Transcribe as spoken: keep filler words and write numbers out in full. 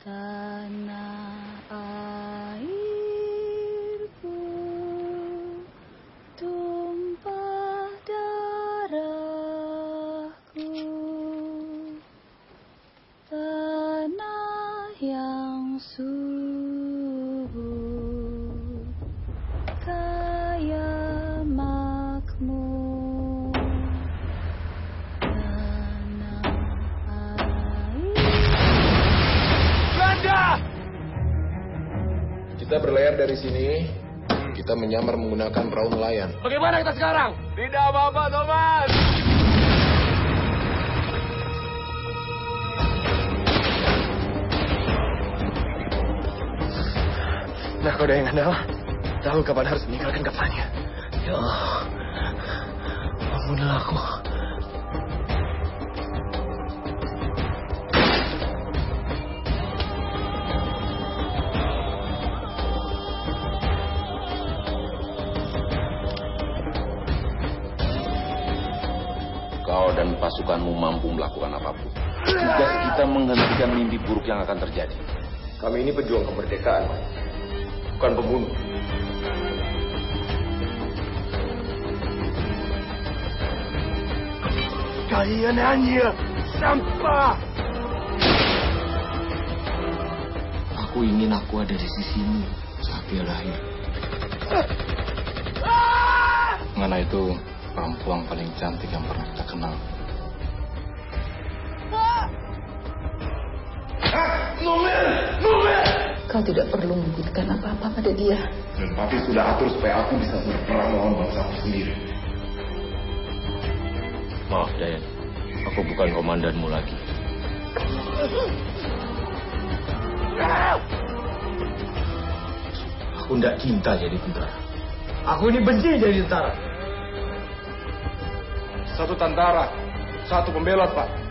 Tanah airku tumpah darahku, tanah yang subur, kaya makmur, tanah air. Belanda! Kita berlayar dari sini, kita menyamar menggunakan perahu nelayan. Bagaimana kita sekarang? Tidak apa-apa, Thomas. Nah, kau yang andal, tahu kapan harus meninggalkan kapalnya. Ya Allah, bangunlah aku. Kau dan pasukanmu mampu melakukan apapun. Tugas kita menghentikan mimpi buruk yang akan terjadi. Kami ini pejuang kemerdekaan, bukan pembunuh. Kalian hanya sampah. Aku ingin aku ada di sisimu saat dia lahir. Ngana itu perempuan paling cantik yang pernah kita kenal. Kau tidak perlu membuktikan apa-apa pada dia. Dan papi sudah atur supaya aku bisa berperang melawan bangsa aku sendiri. Maaf, Dayan. Aku bukan komandanmu lagi. Aku tidak cinta jadi tentara. Aku ini benci jadi tentara. Satu tentara, satu pembelot, Pak.